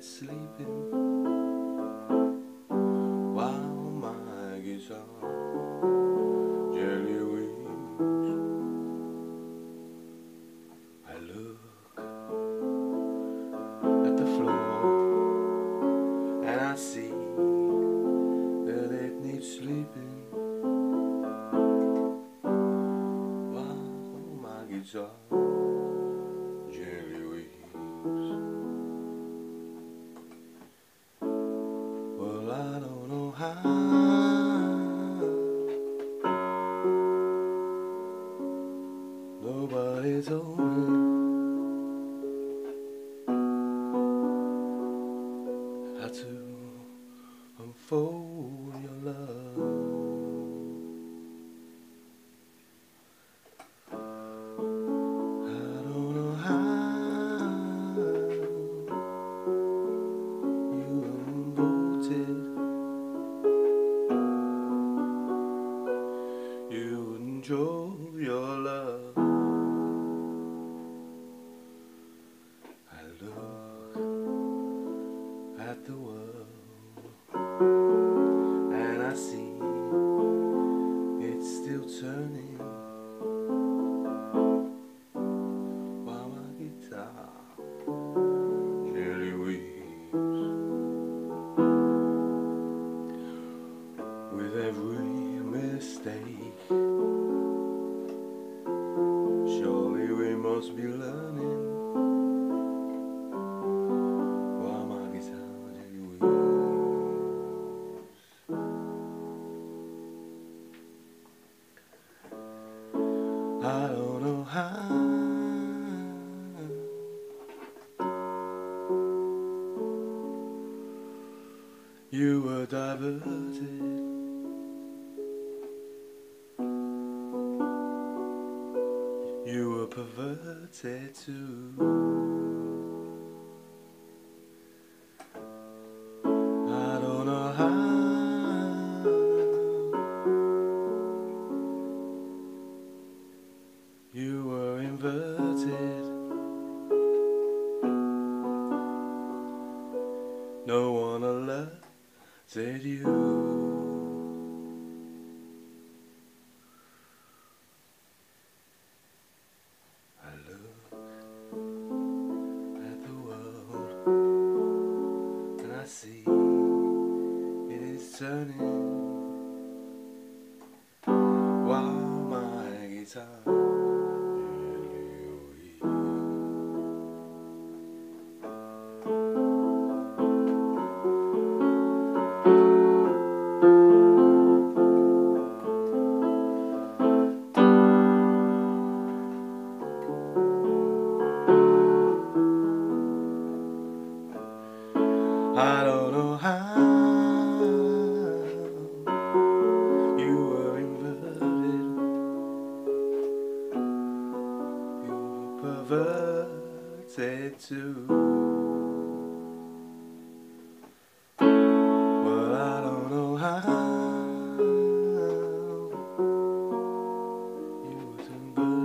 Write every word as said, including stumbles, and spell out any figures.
bed sleeping while my guitar gently weeps. I look at the floor and I see that it needs sleeping while my guitar gently weeps. Well, I don't know how nobody told me how to unfold your love. I don't know how you unfold it. You enjoy your love. I look at the world and I see it's still turning while my guitar gently weeps. With every mistake, surely we must be learning while my guitar gently weeps. I don't know how you were diverted. You were perverted too. I don't know how you were inverted. No one alerted you. I look at the world and I see it is turning while my guitar gently weeps. I don't know how you were inverted, you were perverted too. Well, I don't know how you were inverted.